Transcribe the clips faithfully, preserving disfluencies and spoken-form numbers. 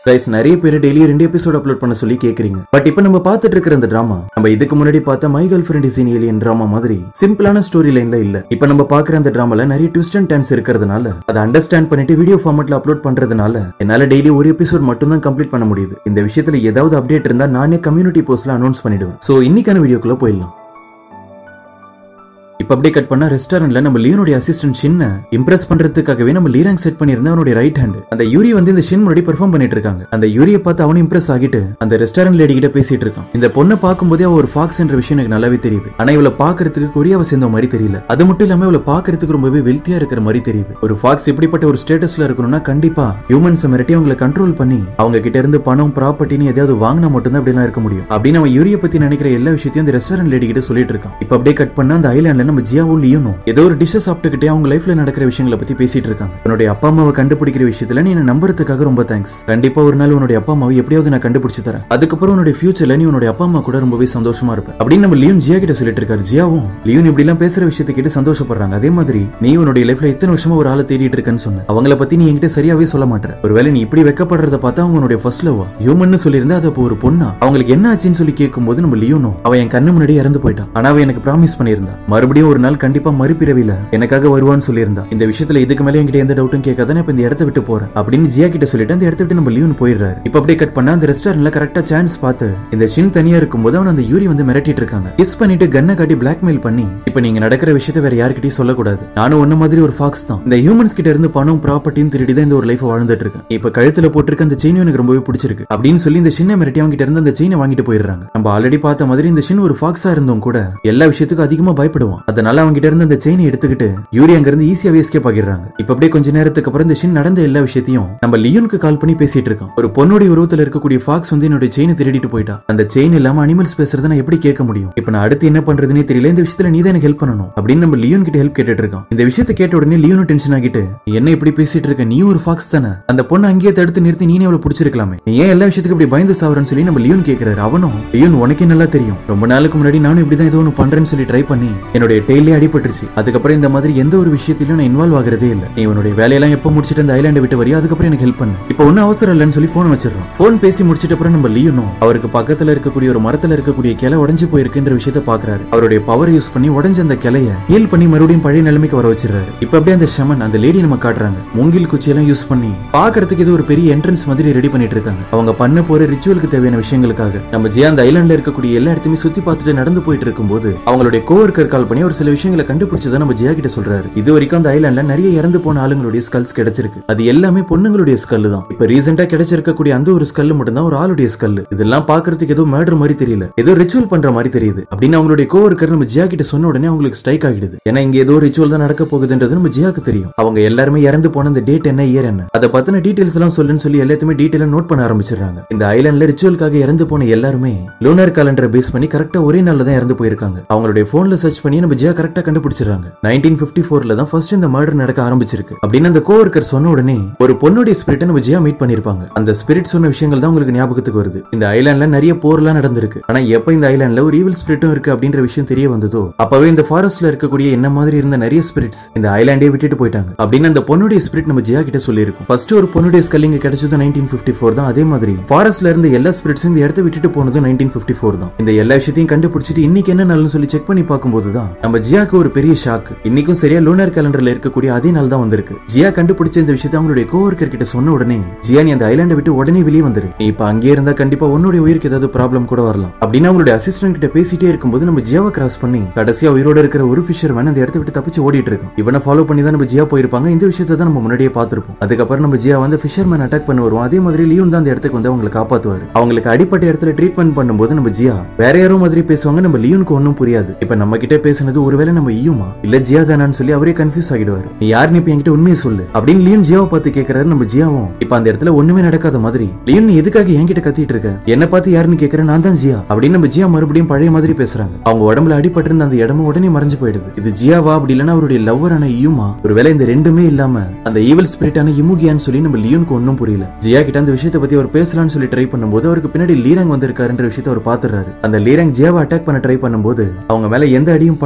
Guys நிறைய பேர் daily ரெண்டு எபிசோட் அப்லோட் பண்ண சொல்லி கேக்குறீங்க. பட் இப்போ நம்ம பார்த்துட்டு இருக்கிற இந்த டிராமா நம்ம இதுக்கு முன்னாடி பார்த்த my girl friend is an alien drama மாதிரி சிம்பிளான ஸ்டோரி லைன்ல இல்ல. இப்போ நம்ம பாக்குற அந்த டிராமால நிறைய ட்விஸ்ட் அண்ட் டர்ன்ஸ் இருக்கிறதுனால அதை அண்டர்ஸ்டாண்ட் பண்ணிட்டு வீடியோ ஃபார்மட்ல அப்லோட் பண்றதுனால என்னால டெய்லி ஒரு எபிசோட் மட்டும் தான் கம்ப்ளீட் பண்ண முடியுது. இந்த விஷயத்துல ஏதாவது அப்டேட் இருந்தா நானே கம்யூனிட்டி போஸ்ட்ல அனௌன்ஸ் பண்ணிடுவேன். சோ இன்னைக்கான வீடியோக்குள்ள போயிடலாம். இப்ப அப்படியே கட் பண்ணா ரெஸ்டாரண்ட்ல நம்ம லியோனுடைய அசிஸ்டன்ட் ஷின்னை இம்ப்ரெஸ் பண்றதுக்காகவே நம்ம லீராங் செட் பண்ணிருந்த அவனுடைய ரைட் ஹேண்ட் அந்த யூரி வந்து இந்த ஷின் முன்னாடி பெர்ஃபார்ம் பண்ணிட்டு இருக்காங்க. அந்த யூரியை பார்த்து அவனும் இம்ப்ரெஸ் ஆகிட்டு அந்த ரெஸ்டாரண்ட் லேடி கிட்ட பேசிட்டு இருக்கான். இந்த பொண்ணை பார்க்கும்போதே அவ ஒரு ஃபாக்ஸ் என்ற விஷயம் எனக்கு நல்லாவே தெரியுது. ஆனா இவளை பாக்குறதுக்கு கொரியாவை சேர்ந்த மாதிரி தெரியல. அது மட்டும் இல்லாம இவளை பாக்குறதுக்கு ரொம்பவே வெல்த்தியா இருக்கிற மாதிரி தெரியுது. ஒரு ஃபாக்ஸ் எப்படிப்பட்ட ஒரு ஸ்டேட்டஸ்ல இருக்கணும்னா கண்டிப்பா ஹியூமன்ஸ் மிரட்டி அவங்களை கண்ட்ரோல் பண்ணி அவங்க கிட்ட இருந்து பணம் ப்ராப்பர்ட்டின்னு எதாவது வாங்கினா மட்டும்தான் அப்படிலாம் இருக்க முடியும் அப்படின்னு அவன் யூரியை பத்தி நினைக்கிற எல்லா விஷயத்தையும் அந்த ரெஸ்டாரண்ட் லேடி கிட்ட சொல்லிட்டு இருக்கான். இப்ப அப்படியே கட் பண்ணா அந்த ஐலாண்ட்ல நம்ம ஜியாவும் லியோனும் ஏதோ ஒரு டிஷ் சாப்பிட்டுக்கிட்டே அவங்க லைஃப்ல நடக்கிற விஷயங்களை பத்தி பேசிட்டு இருக்காங்க. உன்னுடைய அப்பா அம்மாவை கண்டுபிடிக்கிற விஷயத்துல நீ என்ன நம்புறதுக்காக ரொம்ப தேங்க்ஸ். கண்டிப்பா ஒரு நாள் உன்னுடைய அப்பா அம்மாவை எப்படியாவது நான் கண்டுபிடிச்சு தரேன். அதுக்கப்புறம் உன்னுடைய ஃபியூச்சர்ல நீ உன்னுடைய அப்பா அம்மா கூட ரொம்பவே சந்தோஷமா இருப்ப அப்படின்னு நம்ம லியோன் ஜியா கிட்ட சொல்லிட்டு இருக்காரு. ஜியாவும் லியோன் இப்படி எல்லாம் பேசுற விஷயத்தை கேட்டு சந்தோஷப்படுறாங்க. அதே மாதிரி நீ உன்னுடைய லைஃப்ல எத்தனை வருஷமா ஒரு ஆளை தேடிட்டு இருக்கன்னு சொன்ன. அவங்கள பத்தி நீ என்கிட்ட சரியாவே சொல்ல மாட்டேற. ஒருவேளை நீ இப்படி வெக்கப்படுறத பார்த்தா அவங்க உன்னுடைய ஃபர்ஸ்ட் லவ்வா ஹியூமன் சொல்லியிருந்தா அது ஒரு பொண்ணா அவங்களுக்கு என்ன ஆச்சுன்னு சொல்லி கேட்கும் போது நம்ம லியோனும் அவன் என் கண்ணு முன்னாடி இறந்து போயிட்டான். ஆனா அவ எனக்கு ப்ராமிஸ் பண்ணியிருந்தா மறுபடியும் ஒரு நாள் கண்டிப்பா மறுபிறவில எனக்காக வருவான்னு சொல்லியிருந்தா. இந்த விஷயத்துல இதுக்கு மேல என்கிட்ட எந்த டவுட்டும் கேட்காத இப்ப இந்த இடத்தை விட்டு போறேன் அப்படின்னு ஜியா கிட்ட சொல்லிட்டு அந்த இடத்தை விட்டு நம்ம லியோன் போயிடுறாரு. இப்ப அப்படியே கட் பண்ணா அந்த ரெஸ்டாரண்ட்ல கரெக்டா சான்ஸ் பார்த்து இந்த ஷின் தனியா இருக்கும்போது அவன் அந்த யூரி வந்து மிரட்டிட்டு இருக்காங்க. கிஸ் பண்ணிட்டு கன்னை காட்டி பிளாக்மெயில் பண்ணி இப்ப நீங்க நடக்கிற விஷயத்தை வேற யார்கிட்டயும் சொல்லக்கூடாது. நானும் ஒன்ன மாதிரி ஒரு ஃபாக்ஸ் தான். இந்த ஹியூமன்ஸ் கிட்ட இருந்து பணம் ப்ராப்பர்ட்டின்னு திருடிதான் இந்த ஒரு லைஃப் வாழ்ந்துட்டு இருக்கேன். இப்ப கழுத்துல போட்டிருக்க அந்த செயின் எனக்கு ரொம்பவே பிடிச்சிருக்கு அப்படின்னு சொல்லி இந்த ஷின்னை மிரட்டி அவங்க கிட்ட இருந்து அந்த செயினை வாங்கிட்டு போயிடுறாங்க. நம்ம ஆல்ரெடி பார்த்த மாதிரி இந்த ஷின் ஒரு ஃபாக்ஸா இருந்தும் கூட எல்லா விஷயத்துக்கும் அதிகமா பயப்படுவான். அதனால அவங்க கிட்ட இருந்து அந்த செயினை எடுத்துக்கிட்டு யூரி அங்க இருந்து ஈஸியாவே எஸ்கேப் ஆகிடுறாங்க. இப்ப அப்படியே கொஞ்ச நேரத்துக்கு அப்புறம் இந்த ஷின் நடந்த எல்லா விஷயத்தையும் நம்ம லியோனுக்கு கால் பண்ணி பேசிட்டு இருக்கான். ஒரு பொண்ணுடைய உருவத்துல இருக்கக்கூடிய ஃபாக்ஸ் வந்து என்னோட செயினை திருடிட்டு போயிட்டா. அந்த செயின் இல்லாம அனிமல்ஸ் பேசுறத நான் எப்படி கேட்க முடியும்? இப்ப நான் அடுத்து என்ன பண்றதுன்னே தெரியல. இந்த விஷயத்துல நீ தான் எனக்கு ஹெல்ப் பண்ணணும் அப்படின்னு நம்ம லியோன் கிட்ட ஹெல்ப் கேட்டுட்டு இருக்கான். இந்த விஷயத்தை கேட்ட உடனே லியோனும் டென்ஷன் ஆகிட்டு என்ன இப்படி பேசிட்டு இருக்க? நீ ஒரு ஃபாக்ஸ் தானே? அந்த பொண்ணை அங்கேயே தடுத்து நிறுத்தி நீனே அவளை பிடிச்சிருக்கலாமே. நீ ஏன் எல்லா விஷயத்துக்கு இப்படி பயந்து சாவறன்னு சொல்லி நம்ம லியோன் கேட்கிறாரு. அவனும் லியோன் உனக்கே நல்லா தெரியும். ரொம்ப நாளுக்கு முன்னாடி நானும் இப்படிதான் ஏதோ ஒன்று பண்றேன்னு சொல்லி ட்ரை பண்ணி என்னுடைய டெய்லே அடிபட்டுருச்சு. அதுக்கப்புறம் இந்த மாதிரி எந்த ஒரு விஷயத்திலும் நான் இன்வால்வ் ஆகிறதே இல்ல. நீ உன்னுடைய வேலையெல்லாம் எப்ப முடிச்சிட்டு அந்த ஐலாண்டை விட்டு வரையோ அதுக்கப்புறம் எனக்கு ஹெல்ப் பண்ணு. இப்ப ஒன்னும் அவசரம் இல்லைன்னு சொல்லி போன் வச்சிடறோம். போன் பேசி முடிச்சிட்ட அப்புறம் நம்ம லியோனும் அவருக்கு பக்கத்துல இருக்கக்கூடிய ஒரு மரத்துல இருக்கக்கூடிய கிளை உடைஞ்சு போயிருக்குன்ற விஷயத்தை பாக்குறாரு. அவருடைய பவர் யூஸ் பண்ணி உடைஞ்ச அந்த கிளைய ஹீல் பண்ணி மறுபடியும் பழைய நிலைமைக்கு வர வச்சிடறாரு. இப்ப அப்படியே அந்த ஷமன் அந்த லேடி நம்ம காட்டுறாங்க. மூங்கில் குச்சி எல்லாம் யூஸ் பண்ணி பாக்குறதுக்கு இது ஒரு பெரிய என்ட்ரன்ஸ் மாதிரி ரெடி பண்ணிட்டு இருக்காங்க. அவங்க பண்ண போற ரிச்சுவலுக்கு தேவையான விஷயங்களுக்காக நம்ம ஜியா அந்த ஐலாண்ட்ல இருக்கக்கூடிய எல்லா இடத்தையுமே சுத்தி பார்த்துட்டு நடந்து போயிட்டு இருக்கும்போது அவங்களுடைய கோவர்க்கர் கால் பண்ணி ஒரு சில விஷயங்களை கண்டுபிடிச்சதை நம்ம ஜியா கிட்ட சொல்றாரு. இது வரைக்கும் அந்த ஐலாண்ட்ல நிறைய இறந்து போன ஆளுங்களுடைய ஸ்கல்ஸ் கிடைச்சிருக்கு. அது எல்லாமே பொண்ணுங்களுடைய ஸ்கல் தான். இப்ப ரீசெண்டா கிடைச்சிருக்கக்கூடிய அந்த ஒரு ஸ்கல் மட்டும் தான் ஒரு ஆளுடைய ஸ்கல். இதெல்லாம் பாக்குறதுக்கு ஏதோ மர்டர் மாதிரி தெரியல, ஏதோ ரிச்சுவல் பண்ற மாதிரி தெரியுது அப்படின்னு அவங்களுடைய கோவர்க்கர் நம்ம ஜியா கிட்ட சொன்ன உடனே அவங்களுக்கு ஸ்ட்ரைக் ஆகிடுது. ஏன்னா இங்க ஏதோ ரிச்சுவல் தான் நடக்க போகுதுன்றது நம்ம ஜியாக்கு தெரியும். அவங்க எல்லாருமே இறந்து போன அந்த டேட் என்ன, இயர் என்ன, அதை பத்தின டீடைல்ஸ் எல்லாம் சொல்லுன்னு சொல்லி எல்லாத்தையுமே டீடைலா நோட் பண்ண ஆரம்பிச்சிடுறாங்க. இந்த ஐலாண்ட்ல ரிச்சுவலுக்காக இறந்து போன எல்லாருமே லூனர் காலண்டரை பேஸ் பண்ணி கரெக்டா ஒரே நாள்ல தான் இறந்து போயிருக்காங்க. அவங்களுடைய போன்ல சர்ச் பண்ணி நம்ம ஜியா கரெக்டா கண்டுபிடிச்சிடறாங்க. நைன்டீன் பிப்டி ஃபோர்ல தான் ஃபர்ஸ்ட் இந்த மர்டர் நடக்க ஆரம்பிச்சிருக்கு அப்படின்னு அந்த கோவர்க்கர் சொன்ன உடனே ஒரு பொண்ணுடைய ஸ்பிரிட் நம்ம ஜியா மீட் பண்ணிருப்பாங்க. அந்த ஸ்பிரிட் சொன்ன விஷயங்கள் தான் உங்களுக்கு ஞாபகத்துக்கு வருது. இந்த ஐலாண்ட்ல நிறைய போர்லாம் நடந்திருக்கு. ஆனா எப்ப இந்த ஐலாண்ட்ல ஒரு ஈவில் ஸ்பிரிட்டும் இருக்கு அப்படின்ற விஷயம் தெரிய வந்ததோ அப்பவே இந்த ஃபாரஸ்ட்ல இருக்கக்கூடிய என்ன மாதிரி இருந்த நிறைய ஸ்பிரிட்ஸ் இந்த ஐலாண்டே விட்டுட்டு போயிட்டாங்க அப்படின்னு அந்த பொண்ணுடைய ஸ்பிரிட் நம்ம ஜியா கிட்ட சொல்லியிருக்கும். ஃபர்ஸ்ட் ஒரு பொண்ணுடைய ஸ்கல்லிங் கிடைச்சது நைன்டீன் பிப்டி ஃபோர் தான். அதே மாதிரி ஃபாரஸ்ட்ல இருந்த எல்லா ஸ்பிரிட்ஸும் இந்த இடத்தை விட்டுட்டு போனதும் நைன்டீன் பிப்டி ஃபோர் தான். இந்த எல்லா விஷயத்தையும் கண்டுபிடிச்சிட்டு இன்னைக்கு என்ன நாள்னு சொல்லி செக் பண்ணி பார்க்கும்போது தான் நம்ம ஜியாக்கு ஒரு பெரிய ஷாக். இன்னைக்கும் சரியா லூனர் கேலண்டர்ல இருக்கக்கூடிய அதே நாள் தான் வந்திருக்கு. ஜியா கண்டுபிடிச்ச இந்த விஷயத்தை அவங்களுடைய கோவர்க்கர் கிட்ட சொன்ன உடனே ஜியா நீ அந்த ஐலாண்டை விட்டு உடனே வெளியே வந்துரு. நீ இப்ப அங்கே இருந்தா கண்டிப்பா உன்னுடைய உயிருக்கு ஏதாவது ப்ராப்ளம் கூட வரலாம் அப்படின்னு அவங்களுடைய அசிஸ்டன்ட் கிட்ட பேசிட்டே இருக்கும்போது நம்ம ஜியாவை கிராஸ் பண்ணி கடைசியா உயிரோட இருக்கிற ஒரு ஃபிஷர் மேன் அந்த இடத்தை விட்டு தப்பிச்சு ஓடிட்டு இருக்கும். இவனை ஃபாலோ பண்ணி தான் நம்ம ஜியா போயிருப்பாங்க. இந்த விஷயத்தை தான் நம்ம முன்னாடியே பார்த்திருப்போம். அதுக்கப்புறம் நம்ம ஜியா வந்து ஃபிஷர் மேன் அட்டாக் பண்ண வருவோம். அதே மாதிரி லியோன் தான் அந்த இடத்துக்கு வந்து அவங்களை காப்பாத்துவாரு. அவங்களுக்கு அடிப்பட்ட இடத்துல ட்ரீட்மெண்ட் பண்ணும்போது நம்ம ஜியா வேற யாரோ மாதிரி பேசுவாங்க. நம்ம லியோனுக்கு ஒன்னும் புரியாது. இப்ப நம்ம கிட்ட பேசுனது ஒருவேளை நம்ம ஈயுமா இல்ல ஜியா தானான்னு சொல்லி அவரே கன்ஃபியூஸ் ஆகிடுவாரு. நீ யாருன்னு இப்ப என்கிட்ட உண்மையை சொல்லு அப்படின்னு லியோன் ஜியாவை பார்த்து கேட்கிறாரு. நம்ம ஜியாவும் இப்ப அந்த இடத்துல ஒண்ணுமே நடக்காத மாதிரி லியோன் நீ எதுக்காக என்கிட்ட கத்திட்டு இருக்க, என்ன பார்த்து யாருன்னு கேட்கிறேன், நான் தான் ஜியா அப்படின்னு நம்ம ஜியா மறுபடியும் பழைய மாதிரி பேசுறாங்க. அவங்க உடம்புல அடிபட்டு இருந்த அந்த இடமும் உடனே மறைஞ்சு போயிடுது. இது ஜியாவா அப்படி இல்லன்னா அவருடைய லவ்வரான ஈயுமா? ஒருவேளை இந்த ரெண்டுமே இல்லாம அந்த ஈவில் ஸ்பிரிட்டான இமுகியான்னு சொல்லி நம்ம லியோனுக்கு ஒன்னும் புரியல. ஜியா கிட்ட அந்த விஷயத்தை பத்தி அவர் பேசலாம்னு சொல்லி ட்ரை பண்ணும்போது அவருக்கு பின்னாடி லீராங் வந்திருக்காருன்ற விஷயத்தை அவர் பாத்துறாரு. அந்த லீராங் ஜியாவை அட்டாக் பண்ண ட்ரை பண்ணும்போது அவங்க மேல எந்த அடியும் படாத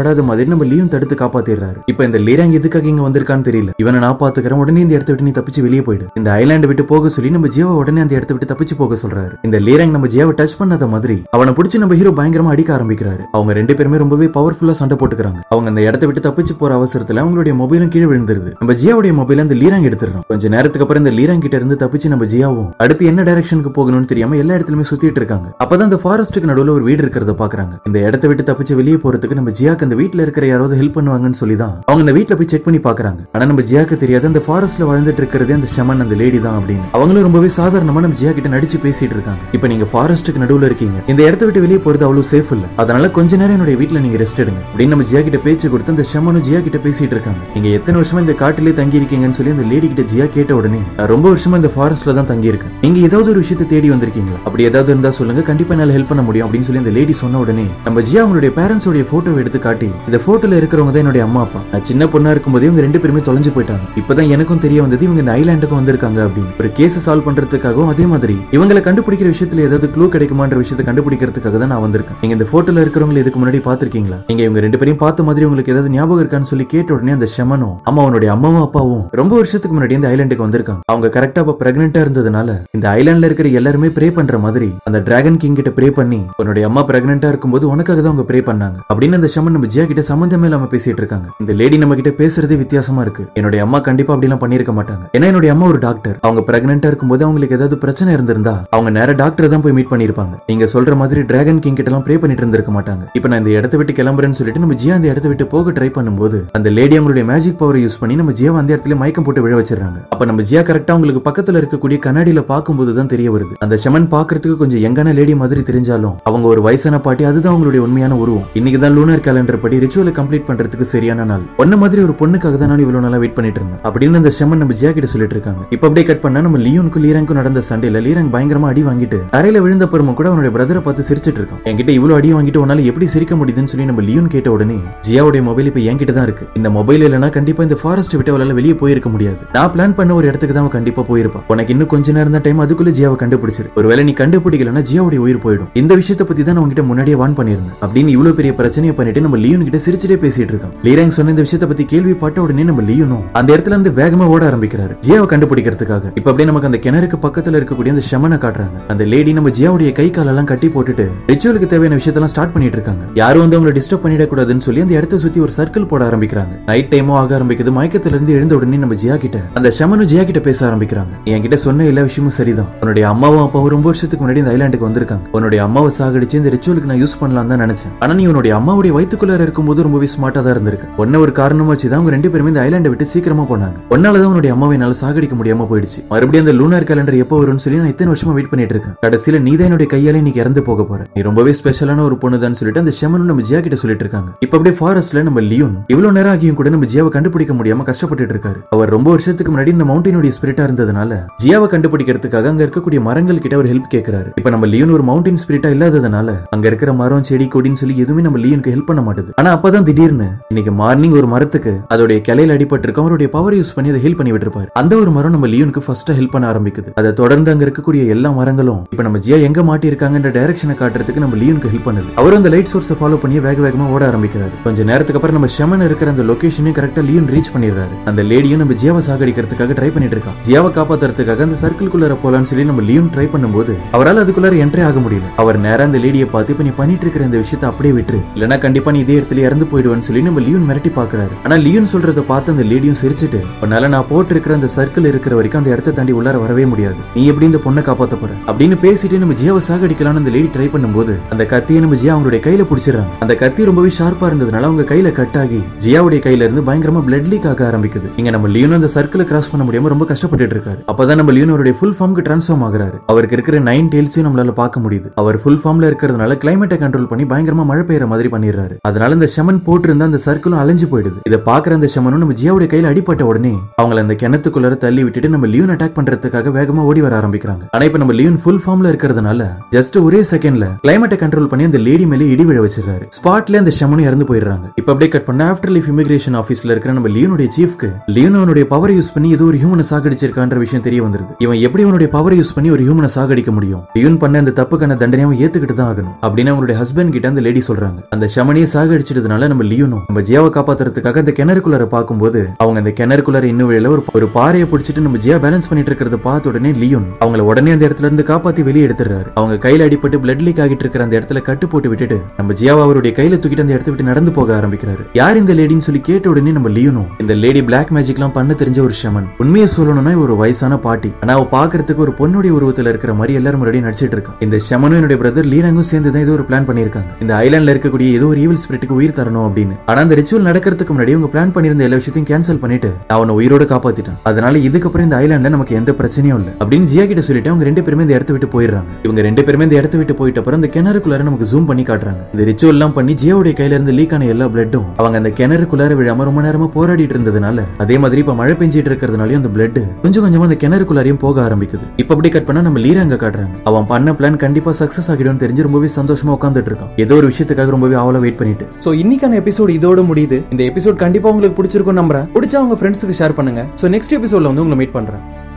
வராத மாதிரி நம்ம லியோன் தடுத்து காப்பாத்திடுறாரு. இப்ப இந்த லீராங் எதுக்காக இங்க வந்திருக்கான்னு தெரியல. இவனை நான் பாத்துக்கிறேன், உடனே இந்த இடத்த விட்டு நீ தப்பிச்சு வெளியே போயிடு, இந்த ஐலாண்ட் விட்டு போக சொல்லி நம்ம ஜியாவை உடனே அந்த இடத்த விட்டு தப்பிச்சு போக சொல்றாரு. இந்த லீராங் நம்ம ஜியாவை டச் பண்ணாத மாதிரி அவனை பிடிச்சி நம்ம ஹீரோ பயங்கரமா அடிக்க ஆரம்பிக்கிறாரு. அவங்க ரெண்டு பேருமே ரொம்பவே பவர்ஃபுல்லா சண்டை போட்டுக்கிறாங்க. அவங்க அந்த இடத்த விட்டு தப்பிச்சு போற அவசரத்துல அவங்களுடைய மொபைலும் கீழே விழுந்துருது. நம்ம ஜியாவுடைய மொபைல அந்த லீராங் எடுத்துறோம். கொஞ்ச நேரத்துக்கு அப்புறம் இந்த லீராங் கிட்ட இருந்து தப்பிச்சு நம்ம ஜியாவும் அடுத்து என்ன டைரக்ஷனுக்கு போகணும்னு தெரியாம எல்லா இடத்துலயுமே சுத்திட்டு இருக்காங்க. அப்பதான் அந்த ஃபாரஸ்ட்டுக்கு நடுவுல ஒரு வீடு இருக்கிறத பாக்குறாங்க. இந்த இடத்த விட்டு தப்பிச்சு வெளியே போறதுக்கு நம்ம ஜியாக்கு அந்த வீட்டுல இருக்கிற யாராவது ஹெல்ப் பண்ணுவாங்கன்னு சொல்லிதான் அவங்க அந்த வீட்டுல போய் செக் பண்ணி பாக்குறாங்க. ஆனா நம்ம ஜியாக்கு தெரியாது அந்த ஃபாரஸ்ட்ல வாழ்ந்துட்டு இருக்கிறதே அந்த ஷமன் அந்த லேடி தான் அப்படின்னு. அவங்களும் ரொம்பவே சாதாரணமா நம்ம ஜியா கிட்ட நடிச்சு பேசிட்டு இருக்காங்க. இப்ப நீங்க ஃபாரஸ்ட்டுக்கு நடுவுல இருக்கீங்க, இந்த இடத்த விட்டு வெளியே போறது அவ்வளவு சேஃப் இல்ல, அதனால கொஞ்ச நேரம் என்னுடைய வீட்டுல நீங்க ரெஸ்ட் எடுங்க அப்படின்னு நம்ம ஜியா கிட்ட பேச்சு கொடுத்து அந்த ஷமனும் ஜியா கிட்ட பேசிட்டு இருக்காங்க. நீங்க எத்தனை வருஷமா இந்த காட்டிலே தங்கி இருக்கீங்கன்னு சொல்லி அந்த லேடி கிட்ட ஜியா கேட்ட உடனே நான் ரொம்ப வருஷமா இந்த ஃபாரஸ்ட்ல தான் தங்கி இருக்கேன், நீங்க ஏதாவது ஒரு விஷயத்தை தேடி வந்திருக்கீங்களா, அப்படி ஏதாவது இருந்தா சொல்லுங்க, கண்டிப்பா என்னால ஹெல்ப் பண்ண முடியும் அப்படின்னு சொல்லி அந்த லேடி சொன்ன உடனே நம்ம ஜியா அவங்களுடைய பேரண்ட்ஸ் உடைய போட்டோவை எடுத்து காட்டி இந்த போட்டோல இருக்கிறவங்க தான் என்னுடைய அம்மா அப்பா, நான் சின்ன பொண்ணா இருக்கும்போதே இவங்க ரெண்டு பேருமே தொலைஞ்சு போயிட்டாங்க, இப்பதான் எனக்கும் தெரிய வந்தது இவங்க இந்த ஐலாண்டுக்கு வந்திருக்காங்க அப்படின்னு. ஒரு கேஸ் சால்வ் பண்றதுக்காகவும் அதே மாதிரி இவங்களை கண்டுபிடிக்கிற விஷயத்துல ஏதாவது க்ளூ கிடைக்குமான்ற விஷயத்தை கண்டுபிடிக்கிறதுக்காக தான் நான் வந்திருக்கேன். நீங்க இந்த போட்டோல இருக்கிறவங்க இதுக்கு முன்னாடி பாத்திருக்கீங்களா, நீங்க இவங்க ரெண்டு பேரையும் பார்த்த மாதிரி உங்களுக்கு ஏதாவது ஞாபகம் இருக்கான்னு சொல்லி கேட்ட உடனே அந்த ஷமனும் அம்மா அவனுடைய அம்மாவும் அப்பாவும் ரொம்ப வருஷத்துக்கு முன்னாடி இந்த ஐலாண்டுக்கு வந்திருக்காங்க, அவங்க கரெக்டா அப்ப பிரெக்னெண்டா இருந்ததுனால இந்த ஐலாண்ட்ல இருக்கிற எல்லாருமே ப்ரே பண்ற மாதிரி அந்த டிராகன் கிங் கிட்ட ப்ரே பண்ணி உன்னுடைய அம்மா பிரெக்னெண்டா இருக்கும்போது உனக்காக தான் அவங்க ப்ரே பண்ணாங்க அப்படின்னு அந்த ஷமன் நம்ம ஜியா கிட்ட சம்பந்தமே இல்லாம பேசிட்டு இருக்காங்க. இந்த லேடி நம்ம கிட்ட பேசுறதே வித்தியாசமா இருக்கு. என்னுடைய அம்மா கண்டிப்பா அப்படி எல்லாம் பண்ணிருக்க மாட்டாங்க, ஏன்னா என்னுடைய அம்மா ஒரு டாக்டர், அவங்க பிரெக்னெண்டா இருக்கும்போது அவங்களுக்கு ஏதாவது பிரச்சனை இருந்திருந்தா அவங்க நேர டாக்டர் தான் போய் மீட் பண்ணிருப்பாங்க, நீங்க சொல்ற மாதிரி டிராகன் கிங் கிட்ட எல்லாம் ப்ரே பண்ணிட்டு இருந்திருக்க மாட்டாங்க. இப்ப நான் இந்த இடத்தை விட்டு கிளம்புறேன்னு சொல்லிட்டு நம்ம ஜியா அந்த இடத்தை விட்டு போக ட்ரை பண்ணும்போது அந்த லேடி அவங்களுடைய மேஜிக் பவரை யூஸ் பண்ணி நம்ம ஜியா அந்த இடத்துல மயக்கம் போட்டு விழ வச்சிடறாங்க. அப்ப நம்ம ஜியா கரெக்டா உங்களுக்கு பக்கத்துல இருக்கக்கூடிய கண்ணாடியில பாக்கும்போது தான் தெரிய வருது அந்த ஷமன் பாக்குறதுக்கு கொஞ்சம் யங்கான லேடி மாதிரி தெரிஞ்சாலும் அவங்க ஒரு வயசான பாட்டி, அதுதான் அவங்களுடைய உண்மையான உருவம். இன்னைக்கு தான் லூனார் கேலண்டர் படி ரிச்சுவலை கம்ப்ளீட் பண்றதுக்கு சரியான நாள், ஒன்ன மாதிரி ஒரு பொண்ணுக்காக தான் நான் இவ்வளவு நாளா வெயிட் பண்ணிட்டு இருந்தேன் அப்படின்னு அந்த ஷமன் நம்ம ஜியா கிட்ட சொல்லிட்டு இருக்காங்க. இப்ப அப்படியே கட் பண்ணா நம்ம லியோனுக்கும் லீராங்கும் நடந்த சண்டையில லீராங் பயங்கரமா அடி வாங்கிட்டு தரையில விழுந்த பரும கூட அவனுடைய பிரதரை பார்த்து சிரிச்சிட்டு இருக்கான். என்கிட்ட இவ்வளவு அடி வாங்கிட்டு உன்னால எப்படி சிரிக்க முடியுதுன்னு சொல்லி நம்ம லியோன் கேட்ட உடனே ஜியாவுடைய மொபைல் இப்ப என்கிட்ட தான் இருக்கு, இந்த மொபைல் இல்லனா கண்டிப்பா இந்த ஃபாரஸ்ட் விட்டு அவளால வெளியே போயிருக்க முடியாது, நான் பிளான் பண்ண ஒரு இடத்துக்கு தான் கண்டிப்பா போயிருப்பா, உனக்கு இன்னும் கொஞ்ச நேரம் தான் டைம், அதுக்குள்ள ஜியாவை கண்டுபிடிச்சிரு, ஒருவேளை நீ கண்டுபிடிக்கலன்னா ஜியாவுடைய உயிர் போயிடும், இந்த விஷயத்தை பத்தி தான் நான் உங்ககிட்ட முன்னாடியே வான் பண்ணிருந்தேன் அப்படின்னு இவ்வளவு பெரிய பிரச்சனையை பண்ணிட்டு நம்ம லியோன் கிட்ட சிரிச்சிட்டே பேசிட்டு இருக்கான். லீராங் சொன்ன இந்த விஷயத்தை பத்தி கேள்விப்பட்ட உடனே நம்ம லியோனும் அந்த இடத்துல இருந்து வேகமா ஓட ஆரம்பிக்கிறாரு ஜியாவை கண்டுபிடிக்கிறதுக்காக. இப்ப அப்படியே நமக்கு அந்த கிணறுக்கு பக்கத்துல இருக்கக்கூடிய அந்த ஷமனை காட்டுறாங்க. அந்த லேடி நம்ம ஜியாவுடைய கை காலெல்லாம் கட்டி போட்டுட்டு ரிச்சுவலுக்கு தேவையான விஷயத்தெல்லாம் ஸ்டார்ட் பண்ணிட்டு இருக்காங்க. யாரும் வந்து அவங்களை டிஸ்டர்ப் பண்ணிட கூடாதுன்னு சொல்லி அந்த இடத்தை சுத்தி ஒரு சர்க்கிள் போட ஆரம்பிக்கிறாங்க. நைட் டைமும் ஆக ஆரம்பிக்குது. மயக்கத்துல இருந்து எழுந்த உடனே நம்ம ஜியா கிட்ட அந்த ஷமனும் ஜியா கிட்ட பேச ஆரம்பிக்கிறாங்க. என்கிட்ட சொன்ன எல்லா விஷயமும் சரிதான், உன்னுடைய அம்மாவும் அப்பாவும் ரொம்ப வருஷத்துக்கு முன்னாடி இந்த ஐலாண்டுக்கு வந்திருக்காங்க, உன்னுடைய அம்மாவை சாகடிச்சு இந்த ரிச்சுவலுக்கு நான் யூஸ் பண்ணலாம் தான் நினைச்சேன், ஆனா நீ உன்னுடைய அம்மாவுடைய வயிற்றுக்குள்ளார இருக்கும்போது ரொம்பவே ஸ்மார்ட்டா தான் இருந்திருக்கு, ஒன்ன ஒரு காரணமா வச்சுதான் அவங்க ரெண்டு பேருமே இந்த ஐலாண்டை விட்டு சீக்கிரமா போனாங்க, ஒன்னாலதான் உன்னுடைய அம்மாவை என்னால சாகடிக்க முடியாம போயிடுச்சு, மறுபடியும் அந்த லூனார் கேலண்டர் எப்போ வரும்னு சொல்லி நான் இத்தனை வருஷமா வெயிட் பண்ணிட்டு இருக்கேன், கடைசியில நீ தான் என்னுடைய கையால இன்னைக்கு இறந்து போக போற, நீ ரொம்பவே ஸ்பெஷலான ஒரு பொண்ணு தான் சொல்லிட்டு அந்த ஷமனும் நம்ம ஜியா கிட்ட சொல்லிட்டு இருக்காங்க. இப்ப அப்படியே ஃபாரஸ்ட்ல நம்ம லியோன் இவ்வளவு நேரம் ஆகியும் கூட நம்ம ஜியாவை கண்டுபிடிக்க முடியாம கஷ்டப்பட்டு இருக்காரு. அவர் ரொம்ப வருஷத்துக்கு முன்னாடி இந்த மவுண்டனுடைய ஸ்பிரிட்டா இருந்ததுனால ஜியாவை கண்டுபிடிக்கிறதுக்காக அங்க இருக்கக்கூடிய மரங்கள் கிட்ட ஒரு ஹெல்ப் கேட்கிறாரு. இப்ப நம்ம லியோன் ஒரு மவுண்டன் ஸ்பிரிட்டா இல்லாததுனால அங்க இருக்கிற மரம் செடி கொடின்னு சொல்லி எதுவுமே நம்ம லியோனுக்கு ஹெல்ப் பண்ண மாட்டேது. ஆனா அப்பதான் திடீர்னு இன்னைக்கு மார்னிங் ஒரு மரத்துக்கு அதோடைய கிளையில அடிபட்டு இருக்கு, அவருடைய பவர் யூஸ் பண்ணி அதை ஹெல்ப் பண்ணி விட்டுருப்பாரு. அந்த ஒரு மரம் நம்ம லியோனுக்கு ஃபர்ஸ்ட் ஹெல்ப் பண்ண ஆரம்பிக்குது. அதை தொடர்ந்து அங்க இருக்கக்கூடிய எல்லா மரங்களும் இப்ப நம்ம ஜியா எங்க மாட்டி இருக்காங்கன்ற டைரக்ஷனை காட்டுறதுக்கு நம்ம லியோனுக்கு ஹெல்ப் பண்ணுது. அவர் அந்த லைட் சோர்ஸை ஃபாலோ பண்ணி வேக வேகமா ஓட ஆரம்பிக்கிறாரு. கொஞ்ச நேரத்துக்கு அப்புறம் நம்ம ஷமன் இருக்கிற அந்த லொகேஷனையும் கரெக்டா லியோன் ரீச் பண்ணிடுறாரு. அந்த லேடியும் நம்ம ஜியாவை சாகடிக்கிறதுக்காக ட்ரை பண்ணிட்டு இருக்கா. ஜியாவை காப்பாத்துறதுக்காக அந்த சர்க்கிள்குள்ளார போலான்னு சொல்லி நம்ம லியோன் ட்ரை பண்ணும்போது அவரால் அதுக்குள்ளார என்ட்ரி ஆக முடியல. அவர் நேரா அந்த லேடியை பார்த்து இப்ப நீ பண்ணிட்டு இருக்கிற இந்த விஷயத்தை அப்படியே விட்டுரு, இல்லனா கண்டிப்பா நீ இதே இடத்துல இறந்து போயிடுவேன்னு சொல்லி நம்ம லியோன் மிரட்டி பாக்குறாரு. ஆனா லியோன் சொல்றதை பார்த்து அந்த லேடியும் சிரிச்சுட்டு உன்னால நான் போட்டு இருக்கிற அந்த சர்க்கிள் இருக்கிற வரைக்கும் அந்த இடத்தை தாண்டி உள்ளார வரவே முடியாது, நீ எப்படி இந்த பொண்ணை காப்பாத்த போற அப்படின்னு பேசிட்டு நம்ம ஜியாவை சாகடிக்கலாம்னு அந்த லேடி ட்ரை பண்ணும்போது அந்த கத்தியை நம்ம ஜியா அவங்களுடைய கையில பிடிச்சிடறாங்க. அந்த கத்தி ரொம்பவே ஷார்ப்பா இருந்ததுனால அவங்க கையில கட் ஆகி ஜியாவுடைய கையில இருந்து பயங்கரமா பிளட் லீக் ஆக ஆரம்பிக்குது. இங்க நம்ம லியோன் அந்த சர்க்கிளை கிராஸ் பண்ண முடியாம ரொம்ப கஷ்டப்பட்டு இருக்காரு. அப்பதான் நம்ம லியோன் அவருடைய ஃபுல் ஃபார்முக்கு டிரான்ஸ்ஃபார்ம் ஆகுறாரு. அவருக்கு இருக்கிற நைன் டெயில்ஸையும் நம்மளால பார்க்க முடியுது. அவர் ஃபுல் ஃபார்ம்ல இருக்கிறதுனால கிளைமேட்டை கண்ட்ரோல் பண்ணி பயங்கரமா மழை பெய்யற மாதிரி பண்ணிடுறாரு. அதனால இந்த ஷமன் போட்டு இருந்த அந்த சர்க்கிளும் அலைஞ்சு போயிடுது. இதை பாக்குற அந்த ஷமனும் நம்ம ஜியாவுடைய கையில அடிப்பட்ட உடனே அவங்களை அந்த கிணத்துக்குள்ளார தள்ளி விட்டுட்டு நம்ம லியோன் அட்டாக் பண்றதுக்காக வேகமா ஓடி வர ஆரம்பிக்கிறாங்க. ஆனா இப்ப நம்ம லியோன் ஃபுல் ஃபார்ம்ல இருக்கிறதுனால ஜஸ்ட் ஒரே செகண்ட்ல கிளைமேட்டை கண்ட்ரோல் பண்ணி அந்த லேடி மேலே இடி விழ வச்சிருக்காரு. ஸ்பாட்ல அந்த ஷமனும் இறந்து போயிடுறாங்க. இப்ப அப்படியே கட் பண்ண ஆஃப்டர் லைஃப் இமிகிரேஷன் ஆபீஸ்ல இருக்கிற நம்ம லியோனுடைய சீஃப்க்கு லியோன் அவனுடைய பவர் யூஸ் பண்ணி ஏதோ ஒரு ஹியூமனை சாகடிச்சிருக்கான்ற விஷயம் தெரிய வந்துருது. இவன் எப்படி அவனுடைய பவர் யூஸ் பண்ணி ஒரு ஹியூமனை சாகடிக்க முடியும், லியோன் பண்ண அந்த தப்புக்கான தண்டனையை ஏத்துக்கிட்டு தான் ஆகணும் அப்படின்னு அவங்களுடைய ஹஸ்பண்ட் கிட்ட அந்த லேடி சொல்றாங்க. அந்த ஷமனையை சாகடிச்சு அடிச்சிட்டதுனால நம்ம லியோனும் நம்ம ஜியாவை காப்பாத்துறதுக்காக அந்த கிணறுக்குள்ளார பாக்கும்போது அவங்க அந்த கிணறுக்குள்ளார இன்னும் வேளையில ஒரு ஒரு பாறையை பிடிச்சிட்டு நம்ம ஜியா பேலன்ஸ் பண்ணிட்டு இருக்கிறத பார்த்த உடனே லியோன் அவங்கள உடனே அந்த இடத்துல இருந்து காப்பாத்தி வெளியே எடுத்துறாரு. அவங்க கையில அடிப்பட்டு பிளட் லீக் ஆகிட்டு இருக்கிற அந்த இடத்துல கட்டு போட்டு விட்டுட்டு நம்ம ஜியாவை அவருடைய கையில தூக்கிட்டு அந்த இடத்த விட்டு நடந்து போக ஆரம்பிக்கிறாரு. யார் இந்த லேடின்னு சொல்லி கேட்ட உடனே நம்ம லியோனும் இந்த லேடி பிளாக் மேஜிக் எல்லாம் பண்ண தெரிஞ்ச ஒரு ஷமன். உண்மையை சொல்லணும்னா ஒரு வயசான பாட்டி, ஆனா அவ பாக்குறதுக்கு ஒரு பொண்ணுடைய உருவத்துல இருக்கிற மாதிரி எல்லாரும் முன்னாடி நடிச்சிட்டு இருக்கா. இந்த ஷமனும் என்னுடைய பிரதர் லீராங்கும் சேர்ந்து தான் ஏதோ ஒரு பிளான் பண்ணிருக்காங்க. இந்த ஐலாண்ட்ல இருக்கக்கூடிய ஏதோ ஒரு ஈவில் ஸ்பிரிட்டுக்கு உயிர் தரணும் அப்படின்னு. ஆனா அந்த ரிச்சுவல் நடக்கிறதுக்கு முன்னாடி அவங்க பிளான் பண்ணிருந்த எல்லா விஷயத்தையும் கேன்சல் பண்ணிட்டு அவனை உயிரோட காப்பாத்திட்டான். அதனால இதுக்கப்புறம் இந்த ஐலாண்ட்ல நமக்கு எந்த பிரச்சனையும் இல்ல அப்படின்னு ஜியா கிட்ட சொல்லிட்டு அவங்க ரெண்டு பேருமே இந்த இடத்த விட்டு போயிடுறாங்க. இவங்க ரெண்டு பேருமே இந்த இடத்த விட்டு போயிட்ட அப்புறம் அந்த கிணறுக்குள்ளார நமக்கு ஜூம் பண்ணி காட்டுறாங்க. இந்த ரிச்சுவல் எல்லாம் பண்ணி ஜியாவுடைய கையில இருந்து லீக் ஆன எல்லா பிளட்டும் அவங்க அந்த கிணறுக்குள்ளார விழாம ரொம்ப நேரமா போராடிட்டு இருந்ததுனால, அதே மாதிரி இப்ப மழை பெஞ்சிட்டு இருக்கிறதுனாலயும் அந்த பிளட் கொஞ்சம் கொஞ்சமா அந்த கிணறுக்குள்ளாரையும் போக ஆரம்பிக்குது. இப்ப அப்படி கட் பண்ணா நம்ம லீராங்க காட்டுறாங்க. அவன் பண்ண பிளான் கண்டிப்பா சக்சஸ் ஆகிடும் தெரிஞ்சு ரொம்பவே சந்தோஷமா உட்கார்ந்துட்டு இருக்கான். ஏதோ ஒரு விஷயத்துக்காக ரொம்பவே ஆவலா வெயிட் பண்ணிட்டு. சோ இன்னைக்கான எபிசோட் இதோட முடியுது. இந்த எபிசோட் கண்டிப்பா உங்களுக்கு பிடிச்சிருக்கும் நம்புறேன். பிடிச்சா உங்க ஃப்ரெண்ட்ஸ்க்கு ஷேர் பண்ணுங்க. சோ நெக்ஸ்ட் எபிசோட்ல வந்து உங்களை மீட் பண்றேன்.